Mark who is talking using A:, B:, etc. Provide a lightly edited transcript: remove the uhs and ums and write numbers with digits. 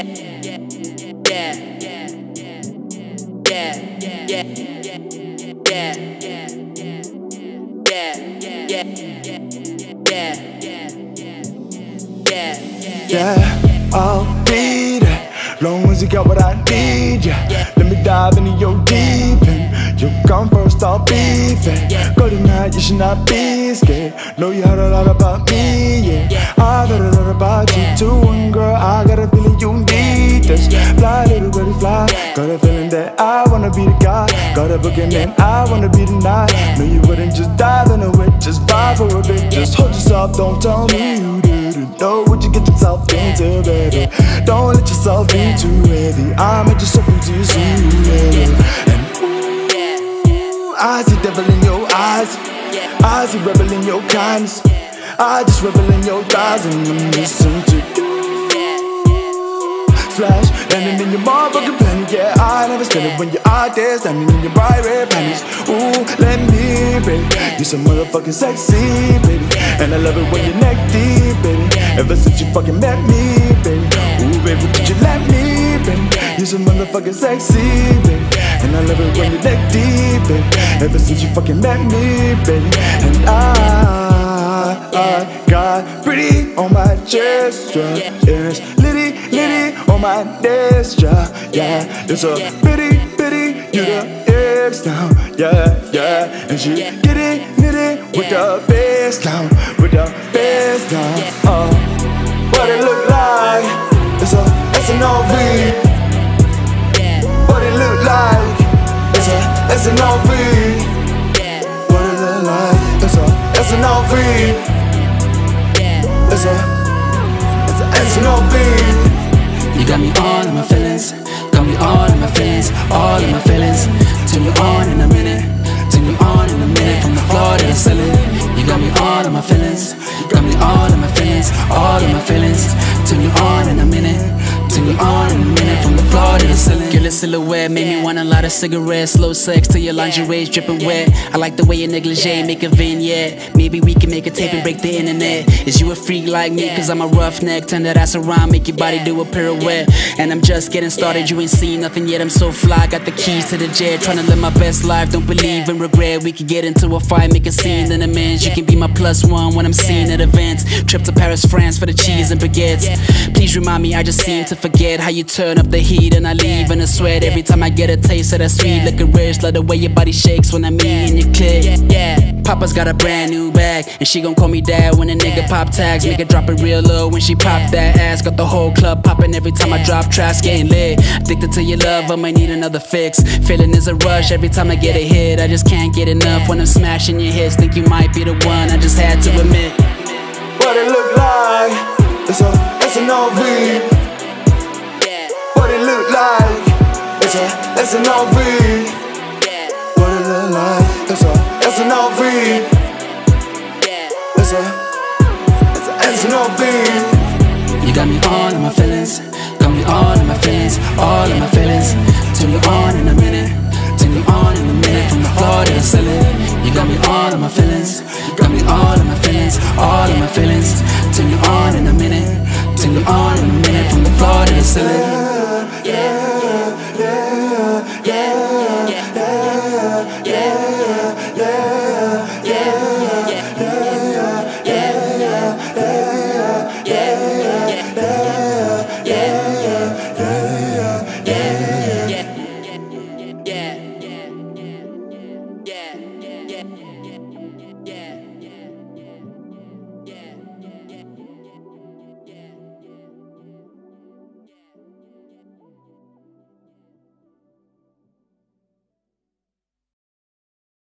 A: I'll be there, long as you got what I need, yeah. Let me dive into your deep end. You come first, I'll be fair. Go tonight, you should not be scared. Know you heard a lot about me, yeah. I heard a lot about you too, and girl, I got a feeling you need this. Fly, little birdie, fly. Got a feeling that I wanna be the guy. Got a booking and I wanna be the night. Know you wouldn't just dive into it, just vibe for a bit. Just hold yourself, don't tell me you didn't know what you get yourself into, baby. Don't let yourself be too heavy. I made yourself into your soul, and ooh, I see devil in your eyes. I see rebel in your kindness. I just rebel in your thighs and I'm listening to you. Flash, landing in your motherfucking planet. Yeah, I never stand it when you're out there standing in your bright red panties. Ooh, let me, baby. You're so motherfucking sexy, baby. And I love it when you're neck deep, baby. Ever since you fucking met me, baby. Ooh, baby, could you let me, baby? You're so motherfucking sexy, baby. And I love it when you're neck deep, baby. Ever since you fucking met me, baby. And I got pretty on my chest, yeah. It's litty, litty on my desk, yeah. It's a bitty, you the X now, yeah. And she get it, nitty with the bass down, what it look like? It's a SNOV. What it look like? It's a SNOV. What it look like? It's a SNOV. It's a SNOV.
B: You got me all in my feelings, got me all in my feelings, all in my feelings. Turn you on in a minute, turn you on in a minute, from the floor to the ceiling. You got me all in my feelings, got me all in my feelings, all in my feelings. Turn you on in a minute, turn you on in a minute, from the floor to the ceiling. Your little silhouette made me want a lot of cigarettes. Slow sex till your lingerie's dripping wet. I like the way your negligee make a vignette. Maybe we can make a tape and break the internet. Is you a freak like me? Cause I'm a roughneck. Turn that ass around, make your body do a pirouette. And I'm just getting started, you ain't seen nothing yet. I'm so fly, got the keys to the jet. Tryna live my best life, don't believe in regret. We could get into a fight, make a scene, then amends. You can be my +1 when I'm seen at events. Trip to Paris, France for the cheese and baguettes. Please remind me, I just seem to forget how you turn up the heat and I leave in a sweat every time I get a taste of that sweet. Looking rich, love the way your body shakes when I'm in your clip. Papa's got a brand new bag and she gon' call me dad when a nigga pop tags. Make her drop it real low when she pop that ass. Got the whole club popping every time I drop tracks, getting lit. Addicted to your love, I might need another fix. Feeling is a rush every time I get a hit. I just can't get enough when I'm smashing your hits. Think you might be the one, I just had to admit.
A: What it look like? It's a SNOV. What it look like? It's a SNOV. What it look like? It's a SNOV. It's a SNOV.
B: You got me all in my feelings, got me all in my feelings, all in my feelings. Turn you on in a minute, turn you on in a minute, from the floor to the ceiling. You got me all in my feelings, got me all in my feelings, all in my feelings. Turn you on in a minute, turn you on in a minute, from the floor to the ceiling.